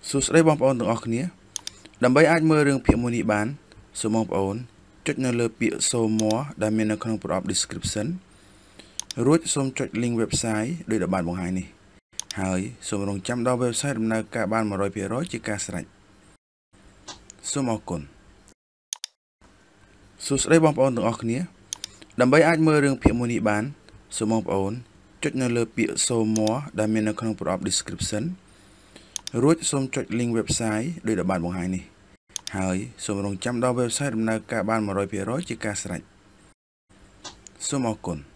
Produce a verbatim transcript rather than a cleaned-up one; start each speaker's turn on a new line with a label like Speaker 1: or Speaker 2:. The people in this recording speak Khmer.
Speaker 1: សួស្តីបងប្អូនទាំងអស់គ្នាដើម្បីអាចមើលរឿងភាគមួយនេះបានសូមបងប្អូនចុចនៅលើពាក្យ show more ដែលមាននៅក្នុងប្រអប់ description រួចសូមចុច link website ដោយដែលបានបង្ហាញនេះហើយសូមរងចាំដល់ website ដំណើរការបាន one hundred percent ជាការស្រេចសូមអរគុណសួស្តីបងប្អូនទាំងអស់គ្នាដើម្បីអាចមើលរឿងភាគមួយនេះបានសូមបងប្អូនចុចនៅលើពាក្យ show more ដែលមាននៅក្នុងប្រអប់ description រួចសូមចុច link website ដោយដែលបានបង្ហាញនេះហើយសូមរងចាំដល់ website ដំណើរការបាន one hundred percent ជាការស្រេចសូមអរគុណ